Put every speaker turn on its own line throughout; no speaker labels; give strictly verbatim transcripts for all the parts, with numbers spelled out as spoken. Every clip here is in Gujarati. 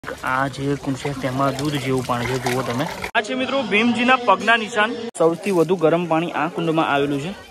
આ જે કુંડ છે તેમાં દૂધ જેવું પાણી છે, જુઓ તમે। આ છે મિત્રો ભીમજીના પગના નિશાન। સૌથી વધુ ગરમ પાણી આ કુંડમાં આવેલું છે।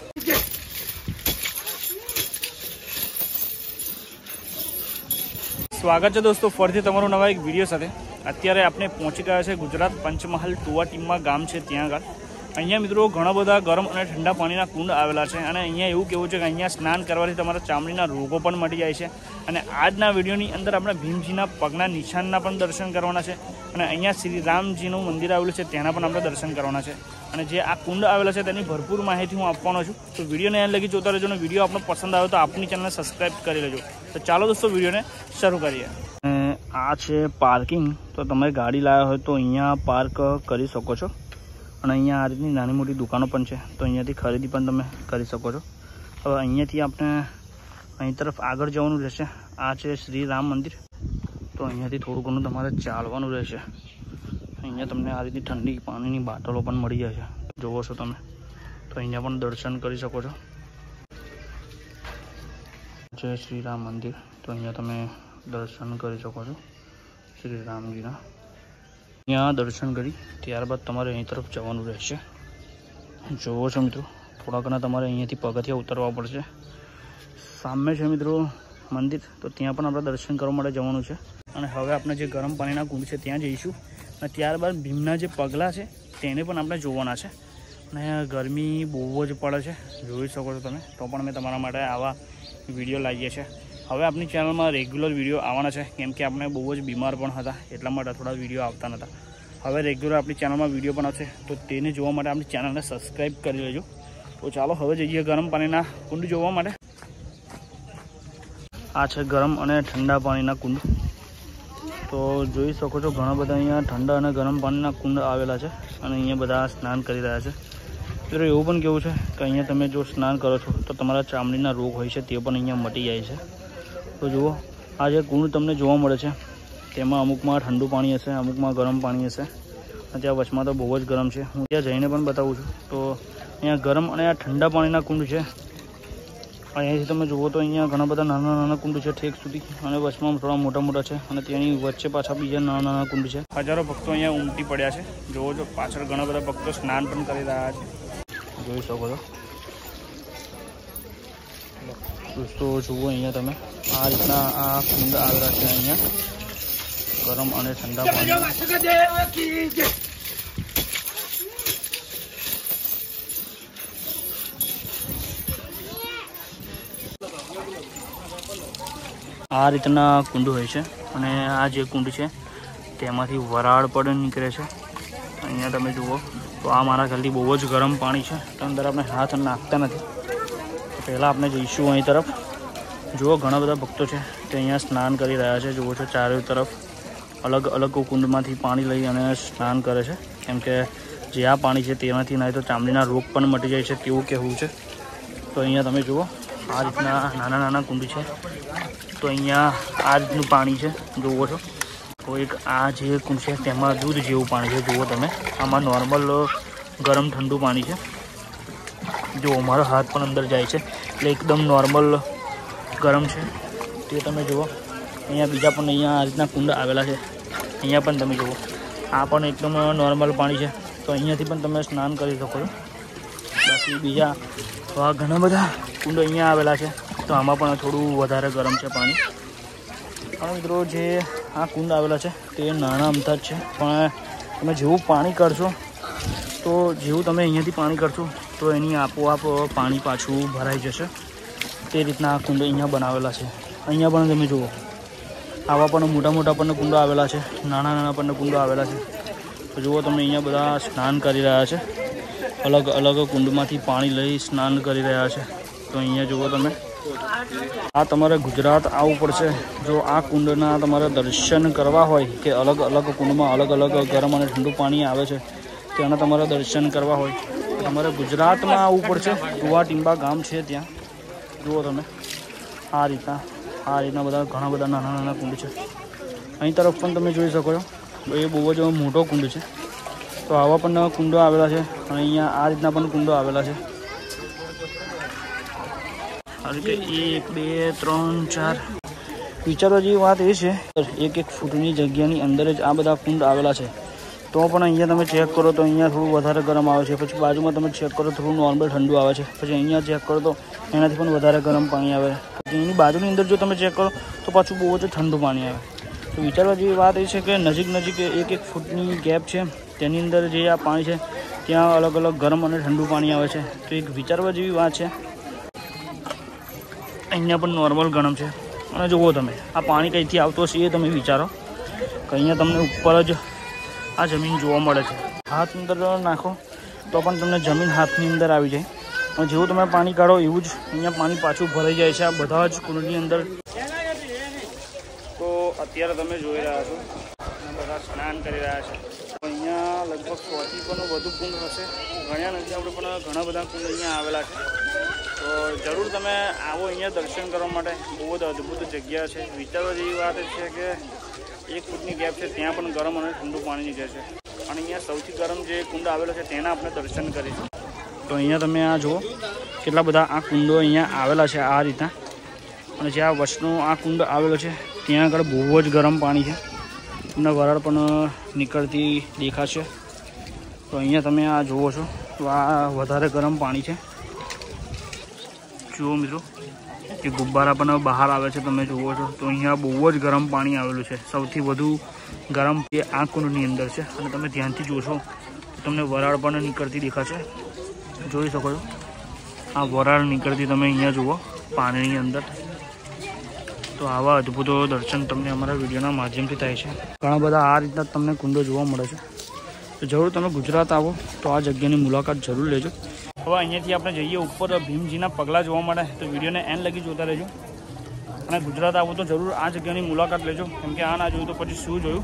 સ્વાગત છે દોસ્તો ફરીથી તમારો નવા એક વિડીયો સાથે। અત્યારે આપણે પહોંચી ગયા છે ગુજરાત પંચમહાલ ટુવા ટીમમાં ગામ છે ત્યાં આગળ। અહીંયા મિત્રો ઘણા બધા ગરમ અને ઠંડા પાણીના કુંડ આવેલા છે અને અહીંયા એવું કહેવું છે કે અહીંયા સ્નાન કરવાથી તમારા ચામડીના રોગો પણ મટી જાય છે। અને આજના વિડીયોની અંદર આપણે ભીમજીના પગના નિશાનના પણ દર્શન કરવાના છે અને અહીંયા શ્રી રામજીનું મંદિર આવેલું છે તેના પણ આપણે દર્શન કરવાના છે। અને જે આ કુંડ આવેલા છે તેની ભરપૂર માહિતી હું આપવાનો છું, તો વિડીયોને અહીં લગી જોતા રહેજો અને વિડીયો આપણને પસંદ આવે તો આપણી ચેનલને સબસ્ક્રાઈબ કરી લેજો। તો ચાલો દોસ્તો વિડીયોને શરૂ કરીએ। આ છે પાર્કિંગ, તો તમે ગાડી લાવ્યા હોય તો અહીંયા પાર્ક કરી શકો છો અને અહીંયા આ રીતની નાની મોટી દુકાનો પણ છે, તો અહીંયાથી ખરીદી પણ તમે કરી શકો છો। હવે અહીંયાથી આપણે અહીં તરફ આગળ જવાનું રહેશે। આ છે શ્રી રામ મંદિર, તો અહીંયાથી થોડું ઘણું તમારે ચાલવાનું રહેશે। અહીંયા તમને આ રીતની ઠંડી પાણીની બાટલો પણ મળી જાય છે, જોવો છો તમે, તો અહીંયા પણ દર્શન કરી શકો છો। જય શ્રી રામ મંદિર, તો અહીંયા તમે દર્શન કરી શકો છો શ્રી રામજીના। અહીંયા દર્શન કરી ત્યારબાદ તમારે અહીં તરફ જવાનું રહેશે। જોવો છો મિત્રો, થોડા ઘણા તમારે અહીંયાથી પગથિયા ઉતરવા પડશે। સામે છે મિત્રો મંદિર, તો ત્યાં પણ આપણે દર્શન કરવા માટે જવાનું છે। અને હવે આપણે જે ગરમ પાણીના કુંડ છે ત્યાં જઈશું અને ત્યારબાદ ભીમના જે પગલાં છે તેને પણ આપણે જોવાના છે। અને ગરમી બહુ જ પડે છે, જોઈ શકો છો તમે, તો પણ મેં તમારા માટે આવા વિડીયો લાવીએ છીએ। હવે આપણી ચેનલમાં રેગ્યુલર વિડીયો આવવાના છે, કેમ કે આપણે બહુ જ બીમાર પણ હતા એટલા માટે થોડા વિડીયો આવતા નહોતા। હવે રેગ્યુલર આપણી ચેનલમાં વિડીયો પણ આવશે, તો તેને જોવા માટે આપણી ચેનલને સબસ્ક્રાઈબ કરી લેજો। તો ચાલો હવે જઈએ ગરમ પાણીના કુંડ જોવા માટે। આ છે ગરમ અને ઠંડા પાણીના કુંડ, તો જોઈ શકો છો ઘણા બધા અહીંયા ઠંડા અને ગરમ પાણીના કુંડ આવેલા છે અને અહીંયા બધા સ્નાન કરી રહ્યા છે। મિત્રો એવું પણ કેવું છે કે અહીંયા તમે જો સ્નાન કરો છો તો તમારા ચામડીના રોગ હોય છે તે પણ અહીંયા મટી જાય છે। તો જુઓ, આ જે કુંડ તમને જોવા મળે છે તેમાં અમુકમાં ઠંડુ પાણી હશે, અમુકમાં ગરમ પાણી હશે અને ત્યાં વચમાં તો બહુ જ ગરમ છે। હું ત્યાં જઈને પણ બતાવું છું। તો અહીંયા ગરમ અને આ ઠંડા પાણીના કુંડ છે। અહીંયાથી તમે જુઓ તો અહીંયા ઘણા બધા નાના નાના કુંડ છે ઠેક સુધી, અને વચમાં થોડા મોટા મોટા છે અને તેની વચ્ચે પાછા બીજા નાના નાના કુંડ છે। હજારો ભક્તો અહીંયા ઉમટી પડ્યા છે, જુઓ છો પાછળ ઘણા બધા ભક્તો સ્નાન પણ કરી રહ્યા છે, જોઈ શકો છો દોસ્તો। જુઓ અહીંયા તમે આ રીતના આ કુંડ આવેલા છે અહીંયા ગરમ અને ઠંડા પાણી। આ રીતના કુંડ હોય છે અને આ જે કુંડ છે તેમાંથી વરાળ પણ નીકળે છે। અહીંયા તમે જુઓ તો આ મારા ખ્યાલથી બહુ જ ગરમ પાણી છે, તો અંદર આપણે હાથ નાખતા નથી। પહેલાં આપણે જઈશું અહીં તરફ। જુઓ ઘણા બધા ભક્તો છે તે અહીંયા સ્નાન કરી રહ્યા છે, જુઓ છો ચારે તરફ અલગ અલગ કુંડમાંથી પાણી લઈ અને સ્નાન કરે છે, કેમ કે જે આ પાણી છે તેનાથી નહીં તો ચામડીના રોગ પણ મટી જાય છે તેવું કહેવું છે। તો અહીંયા તમે જુઓ આ રીતના નાના નાના કુંડ છે, તો અહીંયા આ રીતનું પાણી છે, જુઓ છો। તો એક આ જે કુંડ છે તેમાં દૂધ જેવું પાણી છે, જુઓ તમે, આમાં નોર્મલ ગરમ ઠંડુ પાણી છે। જો મારો હાથ પણ અંદર જાય છે એટલે એકદમ નોર્મલ ગરમ છે, તે તમે જુઓ। અહીંયા બીજા પણ અહીંયા આ રીતના કુંડ આવેલા છે, અહીંયા પણ તમે જુઓ આ પણ એકદમ નોર્મલ પાણી છે, તો અહીંયાથી પણ તમે સ્નાન કરી શકો છો। બાકી બીજા તો આ ઘણા બધા કુંડ અહીંયા આવેલા છે, તો આમાં પણ થોડું વધારે ગરમ છે પાણી। પણ મિત્રો જે આ કુંડ આવેલા છે તે નાના અમથા જ છે, પણ તમે જેવું પાણી કરશો તો જેવું તમે અહીંયાથી પાણી કરશો તો એની આપોઆપ પાણી પાછું ભરાઈ જશે, તે રીતના આ કુંડ અહીંયા બનાવેલા છે। અહીંયા પણ તમે જુઓ આવા પણ મોટા મોટા પણ કુંડો આવેલા છે, નાના નાના પણ કુંડો આવેલા છે। તો જુઓ તમે અહીંયા બધા સ્નાન કરી રહ્યા છે, અલગ અલગ કુંડમાંથી પાણી લઈ સ્નાન કરી રહ્યા છે। તો અહીંયા જુઓ તમે, આ તમારે ગુજરાત આવવું પડશે જો આ કુંડના તમારે દર્શન કરવા હોય કે અલગ અલગ કુંડમાં અલગ અલગ ગરમ અને ઠંડુ પાણી આવે છે તેના તમારે દર્શન કરવા હોય તો તમારે ગુજરાતમાં આવવું પડશે। ટુવા ટીંબા ગામ છે ત્યાં, જુઓ તમે આ રીતના આ રીતના બધા ઘણા બધા નાના નાના કુંડ છે। અહીં તરફ પણ તમે જોઈ શકો છો, એ બહુ જ મોટો કુંડ છે, તો આવા પણ કુંડો આવેલા છે અને અહીંયા આ રીતના પણ કુંડો આવેલા છે। આ રીતે એક બે ત્રણ ચાર વિચારવા જેવી વાત એ છે, એક એક ફૂટની જગ્યાની અંદર જ આ બધા કુંડ આવેલા છે, તો પણ અહીંયા તમે ચેક કરો તો અહીંયા થોડું વધારે ગરમ આવે છે, પછી બાજુમાં તમે ચેક કરો થોડું નોર્મલ ઠંડુ આવે છે, પછી અહીંયા ચેક કરો તો એનાથી પણ વધારે ગરમ પાણી આવે, પછી એની બાજુની અંદર જો તમે ચેક કરો તો પાછું બહુ જ ઠંડુ પાણી આવે. તો વિચારવા જેવી વાત એ છે કે નજીક નજીક એક એક ફૂટની ગેપ છે, તેની અંદર જે આ પાણી છે ત્યાં અલગ અલગ ગરમ અને ઠંડુ પાણી આવે છે. તો એક વિચારવા જેવી વાત છે. અહીંયા પણ નોર્મલ ગરમ છે, અને જુઓ તમે આ પાણી કંઈથી આવતું હશે એ તમે વિચારો કે અહીંયા તમને ઉપર જ આ જમીન જોવા મળે છે. હાથ અંદર નાખો તો પણ તમને જમીન હાથની અંદર આવી જાય, અને જેવું તમે પાણી કાઢો એવું જ અહીંયા પાણી પાછું ભરાઈ જાય છે આ બધા જ કુંડની અંદર. તો અત્યારે તમે જોઈ રહ્યા છો બધા સ્નાન કરી રહ્યા છે. અહીંયા લગભગ સોથી પણ વધુ કુંડ હશે, ગણ્યા નથી આપણે પણ ઘણા બધા કુંડ અહીંયા આવેલા છે. તો જરૂર તમે આવો અહીંયા દર્શન કરવા માટે, બહુ જ અદ્ભુત જગ્યા છે. વિચારવા જેવી વાત છે કે એક ફૂટની ગેપ છે, ત્યાં પણ ગરમ અને ઠંડુ પાણી નીકળે છે. અને અહીંયા સૌથી ગરમ જે કુંડ આવેલો છે તેના આપણે દર્શન કરીશું. તો અહીંયા તમે આ જુઓ કેટલા બધા આ કુંડો અહીંયા આવેલા છે આ રીતના, અને જે આ વચનો આ કુંડ આવેલો છે ત્યાં આગળ બહુ જ ગરમ પાણી છે, તમને વરાળ પણ નીકળતી દેખાશે. તો અહીંયા તમે આ જુઓ છો તો આ વધારે ગરમ પાણી છે. જુઓ મિત્રો કે ગુબ્બારા પણ બહાર આવે છે, તમે જુઓ છો. તો અહીંયા બહુ જ ગરમ પાણી આવેલું છે, સૌથી વધુ ગરમ એ આ કુંડની અંદર છે. અને તમે ધ્યાનથી જોશો તો તમને વરાળ પણ નીકળતી દેખાશે, જોઈ શકો છો. આ વરાળ નીકળતી તમે અહીંયા જુઓ પાણીની અંદર. તો આવા અદ્ભુતો દર્શન તમને અમારા વિડીયોના માધ્યમથી થાય છે. ઘણા બધા આ રીતના તમને કુંડો જોવા મળે છે. તો જરૂર તમે ગુજરાત આવો તો આ જગ્યાની મુલાકાત જરૂર લેજો. હવે અહીંયાથી આપણે જઈએ ઉપર ભીમજીના પગલાં જોવા મળે, તો વિડીયોને એન્ડ લગી જોતા રહેજો. અને ગુજરાત આવો તો જરૂર આ જગ્યાની મુલાકાત લેજો, કેમ કે આ ના જોયું તો પછી શું જોયું.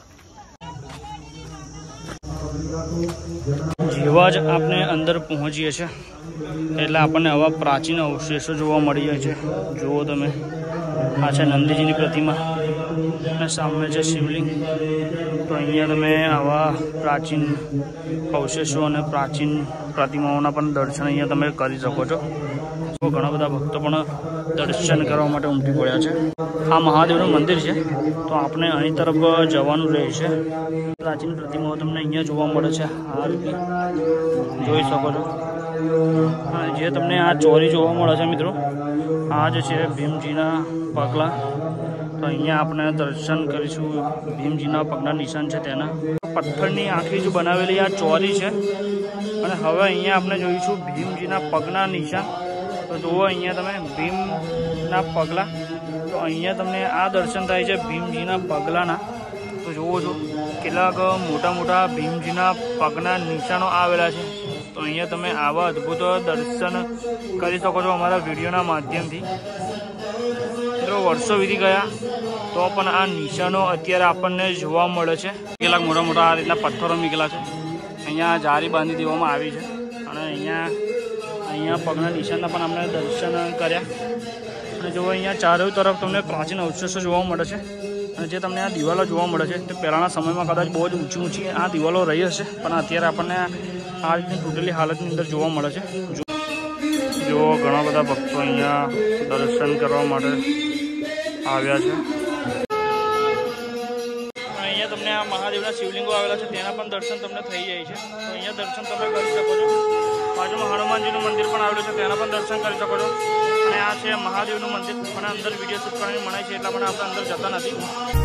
જેવા જ આપણે અંદર પહોંચીએ છીએ એટલે આપણને આવા પ્રાચીન અવશેષો જોવા મળી જાય છે. જુઓ તમે, આ છે નંદીજીની પ્રતિમા અને સામે છે શિવલિંગ. તો અહીંયા તમે આવા પ્રાચીન અવશેષો અને પ્રાચીન પ્રતિમાઓના પણ દર્શન અહીંયા તમે કરી શકો છો. તો ઘણા બધા ભક્તો પણ દર્શન કરવા માટે ઉમટી પડ્યા છે. આ મહાદેવનું મંદિર છે, તો આપણે અહીં તરફ જવાનું રહે છે. પ્રાચીન પ્રતિમાઓ તમને અહીંયા જોવા મળે છે, આ રીતે જોઈ શકો છો. હા, જે તમને આ ચોરી જોવા મળે છે મિત્રો, આ જ છે ભીમજીના પગલાં. તો અહીંયા આપણે દર્શન કરીશું ભીમજીના પગના નિશાન છે તેના. પથ્થરની આંખી જ બનાવેલી આ ચોરી છે, અને હવે અહીંયા આપણે જોઈશું ભીમજીના પગના નિશાન. તો જુઓ અહીંયા તમે ભીમના પગલાં. તો અહીંયા તમને આ દર્શન થાય છે ભીમજીના પગલાંના. તો જુઓ છો કેટલાક મોટા મોટા ભીમજીના પગના નિશાનો આવેલા છે. તો અહીંયા તમે આવા અદ્ભુત દર્શન કરી શકો છો અમારા વિડીયોના માધ્યમથી. મિત્રો વર્ષો વીતી ગયા તો પણ આ નિશાનો અત્યારે આપણને જોવા મળે છે. કેટલાક મોટા મોટા આ રીતના પથ્થરો મૂકેલા છે, અહીંયા જારી બાંધી દેવામાં આવી છે. અને અહીંયા અહીંયા પગના નિશાનના પણ અમને દર્શન કર્યા. અને જો અહીંયા ચારે તરફ તમને પ્રાચીન અવશેષો જોવા મળે છે. અને જે તમને આ દિવાલો જોવા મળે છે તે પહેલાંના સમયમાં કદાચ બહુ જ ઊંચી ઊંચી આ દિવાલો રહી હશે, પણ અત્યારે આપણને આ રીતની તૂટેલી હાલતની અંદર જોવા મળે છે. જો ઘણા બધા ભક્તો અહીંયા દર્શન કરવા માટે આવ્યા છે. અહીંયા તમને આ મહાદેવના શિવલિંગો આવેલા છે તેના પણ દર્શન તમને થઈ જાય છે. તો અહીંયા દર્શન તમે કરી શકો છો. બાજુમાં હનુમાનજીનું મંદિર પણ આવેલું છે, તેના પણ દર્શન કરી શકો છો. અને આ છે મહાદેવનું મંદિર. મને અંદર વિડીયો શૂટ કરવાની મનાય છે, એટલા માટે આપણે અંદર જતા નથી.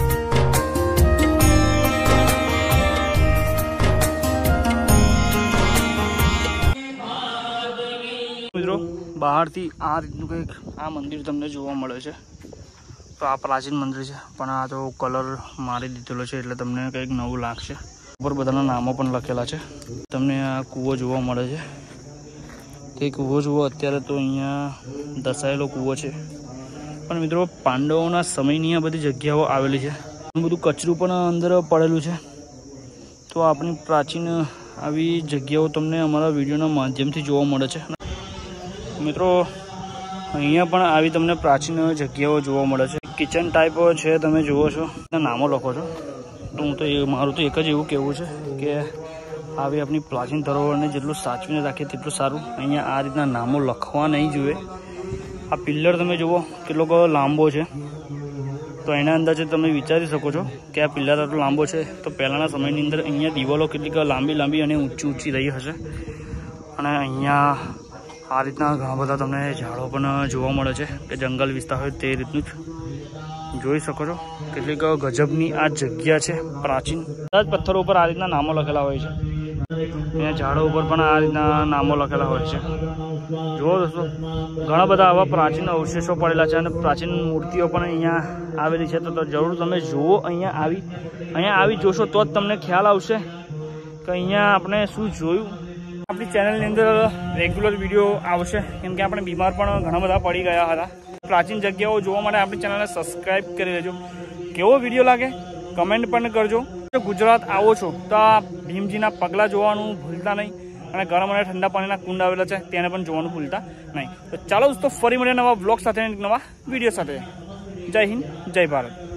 મિત્રો બહારથી આ રીતનું કંઈક આ મંદિર તમને જોવા મળે છે. તો આ પ્રાચીન મંદિર છે, પણ આ તો કલર મારી દીધેલો છે એટલે તમને કંઈક નવું લાગશે. ઉપર બધાના નામો પણ લખેલા છે. તમને આ કૂવો જોવા મળે છે. તે કૂવો જુઓ, અત્યારે તો અહીંયા દસાયેલો કૂવો છે, પણ મિત્રો પાંડવોના સમયની આ બધી જગ્યાઓ આવેલી છે. બધું કચરું પણ અંદર પડેલું છે. તો આપણી પ્રાચીન આવી જગ્યાઓ તમને અમારા વિડીયોના માધ્યમથી જોવા મળે છે. મિત્રો અહીંયા પણ આવી તમને પ્રાચીન જગ્યાઓ જોવા મળે છે. કિચન ટાઈપ છે, તમે જુઓ છો, નામો લખો છો. તો હું તો એ મારું તો એક જ એવું કહેવું છે કે આવી આપણી પ્રાચીન ધરોહરને જેટલું સાચવીને રાખીએ તેટલું સારું. અહીંયા આ રીતના નામો લખવા નહીં જોઈએ. આ પિલ્લર તમે જુઓ કેટલો લાંબો છે, તો એના અંદાજે તમે વિચારી શકો છો કે આ પિલ્લર આટલો લાંબો છે, તો પહેલાંના સમયની અંદર અહીંયા દિવાલો કેટલીક લાંબી લાંબી અને ઊંચી ઊંચી રહી હશે. અને અહીંયા આ રીતના ઘણા બધા તમને ઝાડો પણ જોવા મળે છે કે જંગલ વિસ્તાર હોય તે રીતનું જ જોઈ શકો છો. કેટલીક ગજબની આ જગ્યા છે પ્રાચીન. બધા જ પથ્થરો ઉપર આ રીતના નામો લખેલા હોય છે. અહીંયા ઝાડો ઉપર પણ આ રીતના નામો લખેલા હોય છે. જુઓ દોસ્તો, ઘણા બધા આવા પ્રાચીન અવશેષો પડેલા છે અને પ્રાચીન મૂર્તિઓ પણ અહીંયા આવેલી છે. તો જરૂર તમે જુઓ, અહીંયા આવી અહીંયા આવી જોશો તો જ તમને ખ્યાલ આવશે કે અહીંયા આપણે શું જોયું. આપણી ચેનલની અંદર રેગ્યુલર વિડીયો આવશે, કેમ કે આપણે બીમાર પણ ઘણા બધા પડી ગયા હતા. પ્રાચીન જગ્યાઓ જોવા માટે આપણી ચેનલને સબસ્ક્રાઈબ કરી લેજો. કેવો વિડીયો લાગે કમેન્ટ પણ કરજો. ગુજરાત આવો છો તો આ ભીમજીના પગલાં જોવાનું ભૂલતા નહીં, અને ગરમ અને ઠંડા પાણીના કુંડ આવેલા છે તેને પણ જોવાનું ભૂલતા નહીં. તો ચાલો દોસ્તો, ફરી મળીએ નવા બ્લોગ સાથે, નવા વિડીયો સાથે. જય હિન્દ, જય ભારત.